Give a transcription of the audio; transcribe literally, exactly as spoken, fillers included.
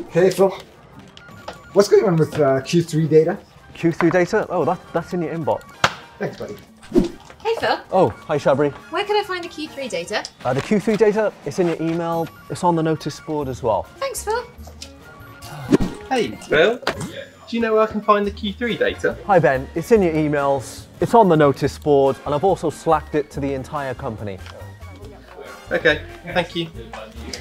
Hey Phil, what's going on with uh, Q three data? Q three data? Oh, that, that's in your inbox. Thanks, buddy. Hey Phil, Oh, hi Shabri. where can I find the Q three data? Uh, the Q three data, it's in your email. It's on the notice board as well. Thanks Phil. Hey Phil, do you know where I can find the Q three data? Hi Ben, it's in your emails. It's on the notice board, and I've also slacked it to the entire company. Okay, thank you.